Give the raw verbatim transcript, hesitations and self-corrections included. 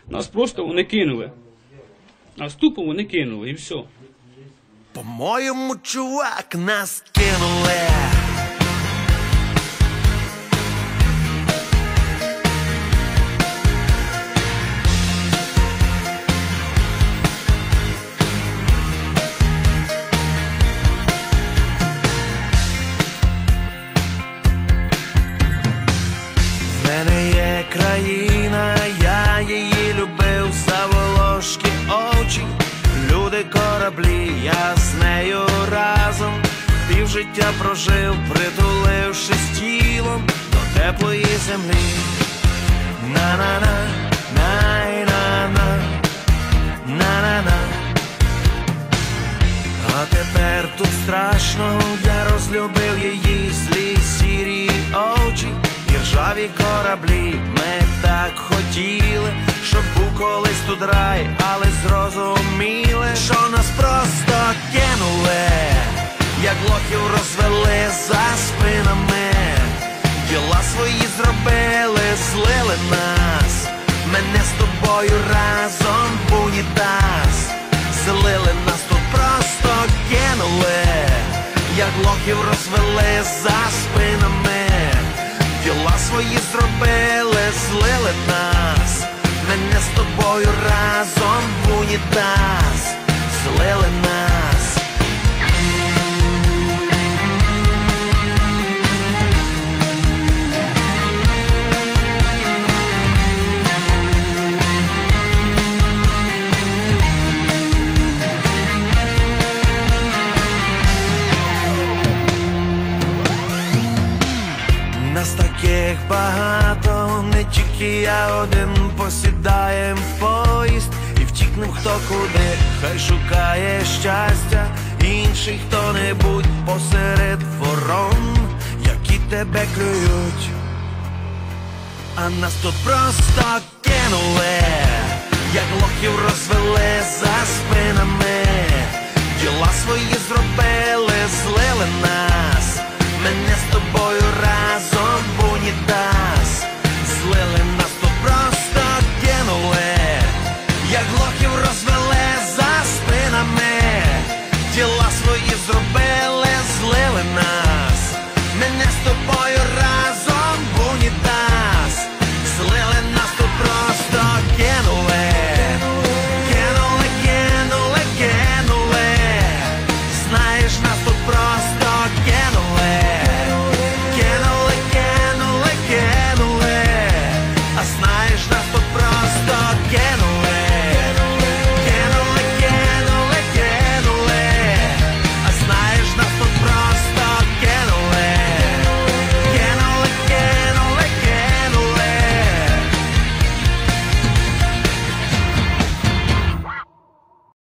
Нас просто вони кинули. Нас тупо вони кинули і все. По-моєму, чувак, нас кинули. В мене є країна, я її любив за волошки очі. Люди, кораблі, я з нею разом півжиття прожив, притулившись тілом до теплої землі. На-на-на, най-на-на, на-на-на. А тепер тут страшно, я розлюбив її злі сірі очі і ржаві кораблі. Ми так хотіли, щоб був колись тут рай, але зрозуміли, що нас просто кинули, як лохів розвели за спинами. Діла свої зробили, злили нас, мене з тобою разом в унітаз. Злили нас, тут просто кинули, як лохів розвели за спинами. Діла свої зробили, злили нас, мене з тобою разом в унітаз. Злили нас. Нас таких багато, не тільки я один. Посідаєм в поїзд і втікнем хто куди. Хай шукає щастя інший хто-небудь посеред ворон, які тебе клюють. А нас тут просто